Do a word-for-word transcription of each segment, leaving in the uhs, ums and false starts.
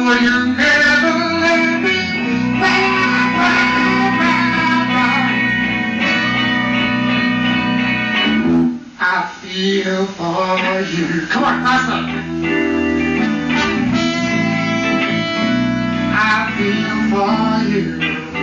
feel for you. Come on, faster. I feel for you.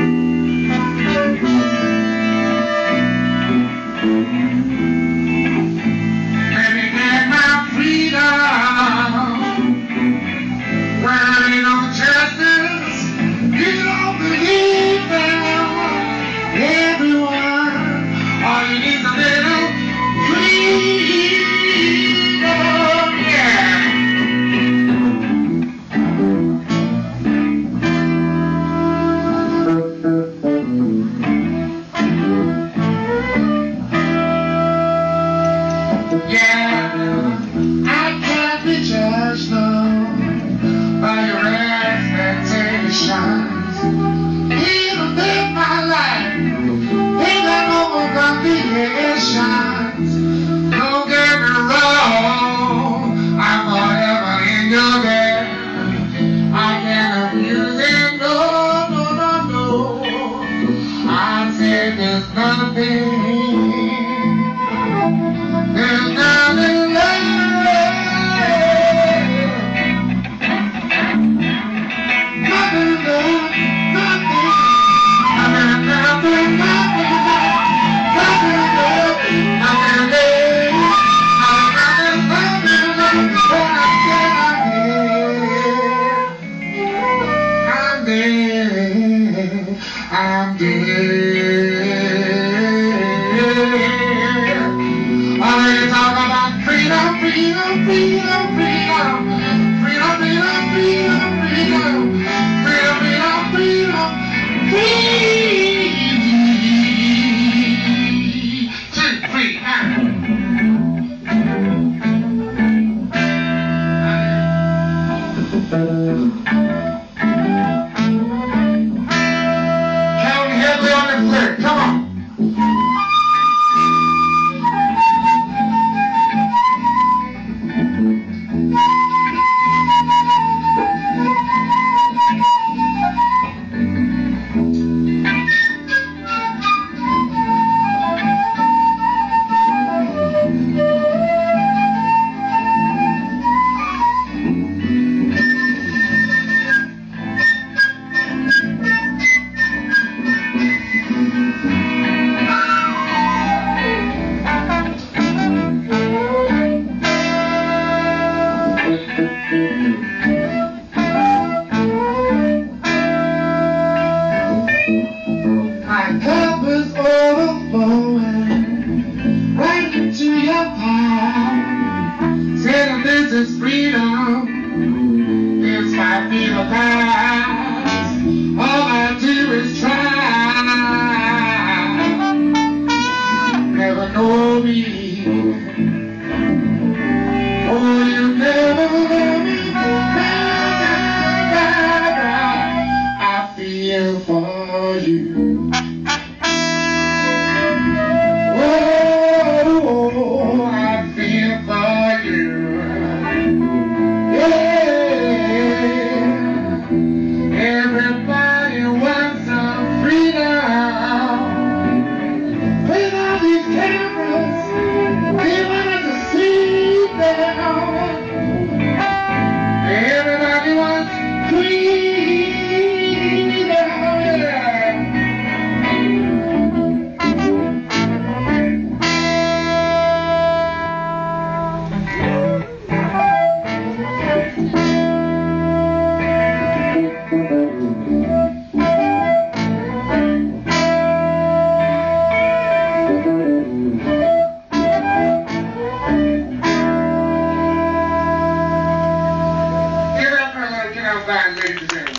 Let me get my freedom. Running on justice, you don't believe them. Everyone, all you need is a little freedom, yeah. Yeah, I can't be judged, no, by your expectations. Even live my life in that normal complications. Don't get me wrong, I'm forever in your bed. I can't abuse it, no, no, no, no. I said there's nothing, there's nothing left. I'm dead. I ain't talking about freedom, freedom, freedom, freedom, freedom, freedom, freedom, freedom, freedom, freedom, freedom, free. Two, three, ah. Come on. My cup is overflowing right into your palm. Saying this is freedom, this might be the past. All I do is try, never know me. Oh, you never know me. I feel for you. Everybody wants some freedom. Without these cameras, they want to see them. Everybody wants freedom. Ladies